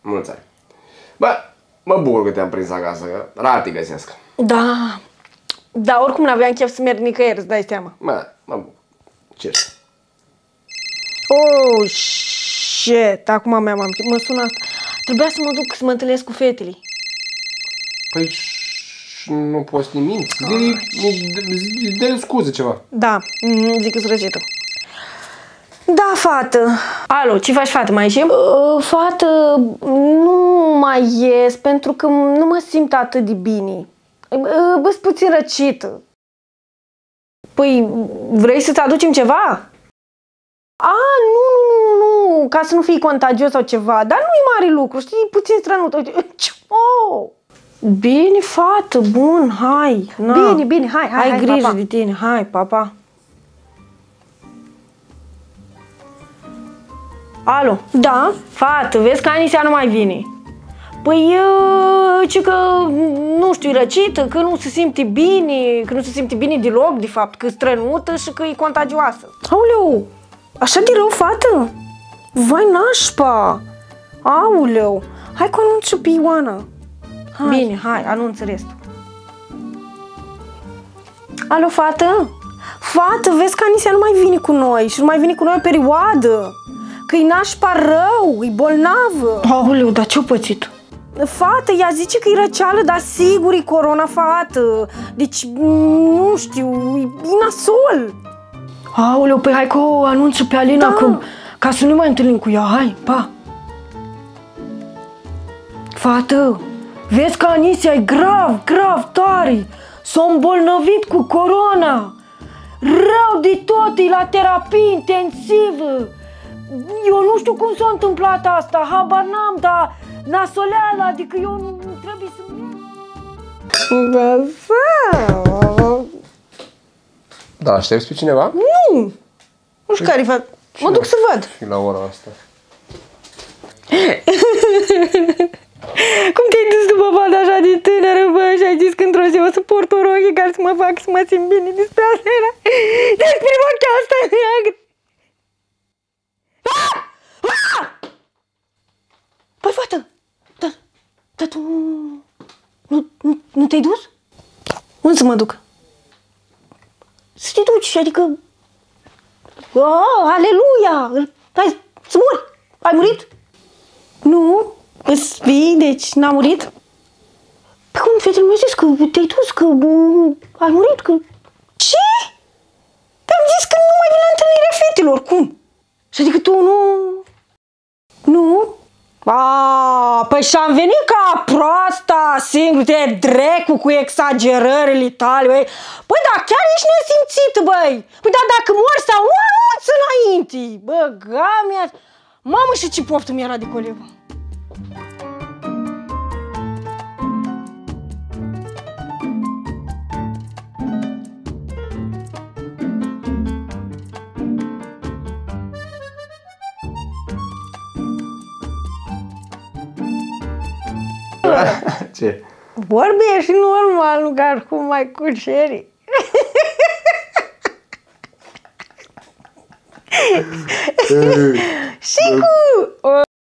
Mulți ani. Bă, mă bucur că te-am prins acasă, că rar te găsesc. Da. Dar oricum n-aveam chef să merg nicăieri, îți dai seama. Mă bucur. Cheers. Oh, shit. Acum mi-am amintit. Mă sună asta. Trebuia să mă duc să mă întâlnesc cu fetele. Păi nu poți nimic. Dă-le scuze ceva. Da, zic că-s răcită. Da, fată. Alo, ce faci, fată? Mai ieșim? Fată, nu mai ies pentru că nu mă simt atât de bine. Bă-s puțin răcită. Păi, vrei să-ți aducem ceva? A, nu, ca să nu fii contagios sau ceva. Dar nu-i mare lucru, știi, puțin strănut. Oh. Bine, fată, bun, hai. Na. Bine, hai, ai grijă papa. De tine, hai, papa. Alo, da? Fată, vezi că Anisia nu mai vine. Păi, ce că, nu știu, e răcită, că nu se simte bine, că nu se simte bine deloc, de fapt, că e strănută și că e contagioasă. Aoleu, așa de rău, fată? Vai nașpa! Aoleu, hai că anunț-o pe Ioana. Hai. Bine, hai, anunță restul. Alo, fată? Fată, vezi că Anisia nu mai vine cu noi și nu mai vine cu noi o perioadă. Că-i nașpa rău, e bolnavă. Aoleu, dar ce-o pățit? Fată, ea zice că e răceală, dar sigur e corona, fată. Deci, nu știu, e nasol. Aoleu, păi hai că o anunță pe Alina, da. Ca să nu mai întâlnim cu ea, hai, pa. Fată, vezi că Anisia e grav tare. S-a îmbolnăvit cu corona. Rău de tot, e la terapie intensivă. Eu nu știu cum s-a întâmplat asta, habar n-am, dar nasoleală, adică eu nu trebuie să merg. Da, aștepți pe cineva? Nu! Nu știu care-i fac. Mă duc să văd. Și la ora asta. Cum te-ai dus după banda așa de tânără, bă, și ai zis că într-o zi o să port o rochie care să mă fac să mă simt bine. Despre asta era. Despre rochia asta neagră. Păi, fată, dar tu nu te-ai dus? Unde să mă duc? Să te duci, adică... Aleluia! Hai, să mori! Ai murit? Nu, îți vii, deci n-a murit? Păi cum, fetele mi-au zis că te-ai dus, că ai murit, că... Ce? Te-am zis că nu mai vin la întâlnirea fetelor, cum? Și adică tu nu... Nu? Păi și-am venit ca proasta singur, de drecu cu exagerările tale, băi. Păi da, chiar ești nesimțită, băi. Păi da, dacă mori sau nu, anunță înainte. Bă, gamea... Mamă, și ce poftă mi-era de colevă. Ce? Vorbești normal, nu ca cum mai cu Sherry. Și cu